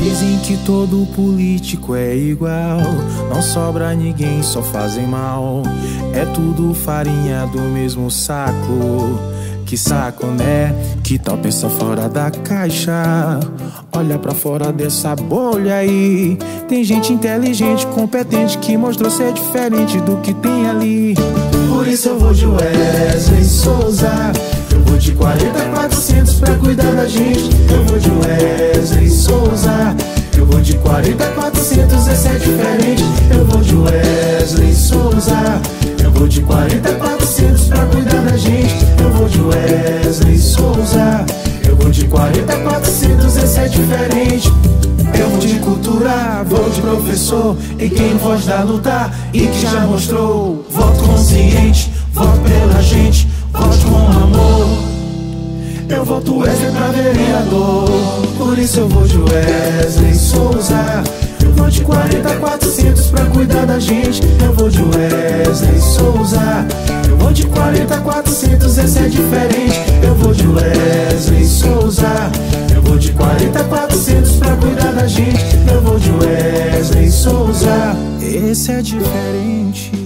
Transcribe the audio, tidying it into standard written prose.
Dizem que todo político é igual, não sobra ninguém, só fazem mal. É tudo farinha do mesmo saco. Que saco, né? Que tal pensar fora da caixa? Olha pra fora dessa bolha aí. Tem gente inteligente, competente, que mostrou ser diferente do que tem ali. Por isso eu vou de Wesley Souza. Eu vou de 40-400 pra cuidar da gente. Eu vou de Wesley Souza. Eu vou de 40-400, esse é diferente. Eu vou de Wesley Souza. Eu vou de 40-400 pra cuidar da gente. Eu vou de Wesley Souza. Eu vou de 40-400, esse é diferente. Eu vou de cultura, vou de professor, e quem não foge da luta e que já mostrou. Voto consciente, voto pela gente, voto com amor. Eu voto Wesley pra vereador. Por isso eu vou de Wesley Souza. Eu vou de 40-400 pra cuidar da gente. Eu vou de Wesley Souza. Eu vou de 40-400, esse é diferente. Eu vou de Wesley Souza. Eu vou de 40-400 pra cuidar da gente. Eu vou de Wesley Souza. Esse é diferente.